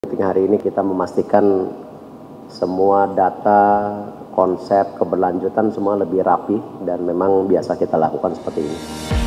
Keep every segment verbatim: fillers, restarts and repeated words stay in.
Meeting hari ini kita memastikan semua data, konsep, keberlanjutan semua lebih rapi dan memang biasa kita lakukan seperti ini.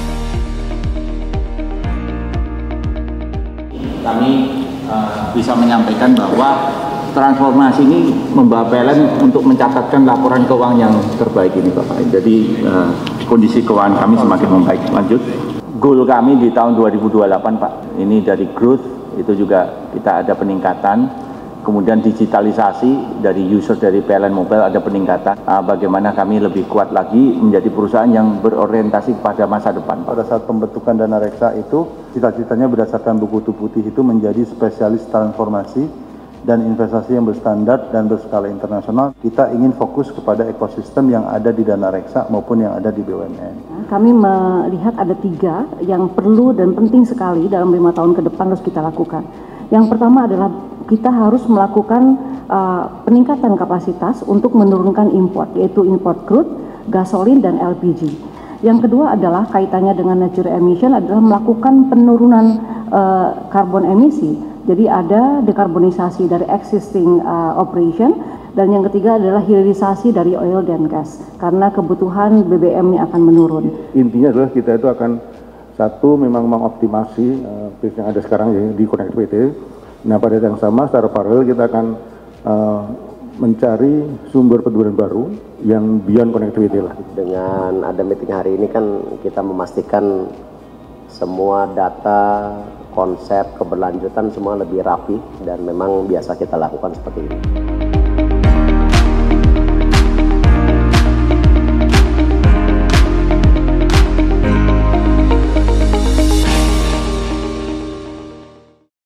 Kami uh, bisa menyampaikan bahwa transformasi ini membawa P L N untuk mencatatkan laporan keuangan yang terbaik ini Bapak. Jadi uh, kondisi keuangan kami semakin membaik. Lanjut. Goal kami di tahun dua ribu dua puluh delapan Pak, ini dari growth itu juga kita ada peningkatan. Kemudian digitalisasi dari user dari P L N Mobile ada peningkatan. Uh, bagaimana kami lebih kuat lagi menjadi perusahaan yang berorientasi pada masa depan. Pada saat pembentukan dana reksa itu, cita-citanya berdasarkan buku putih itu menjadi spesialis transformasi dan investasi yang berstandar dan berskala internasional. Kita ingin fokus kepada ekosistem yang ada di dana reksa maupun yang ada di B U M N. Kami melihat ada tiga yang perlu dan penting sekali dalam lima tahun ke depan harus kita lakukan. Yang pertama adalah kita harus melakukan uh, peningkatan kapasitas untuk menurunkan import, yaitu import crude, gasolin, dan L P G. Yang kedua adalah kaitannya dengan net zero emission adalah melakukan penurunan uh, karbon emisi. Jadi ada dekarbonisasi dari existing uh, operation, dan yang ketiga adalah hilirisasi dari oil dan gas karena kebutuhan B B M-nya akan menurun. Intinya adalah kita itu akan satu memang mengoptimasi uh, yang ada sekarang ya, di connectivity. Nah pada yang sama secara paralel kita akan uh, mencari sumber penjualan baru yang beyond connectivity lah. Dengan ada meeting hari ini kan kita memastikan semua data, konsep, keberlanjutan semua lebih rapi dan memang biasa kita lakukan seperti ini.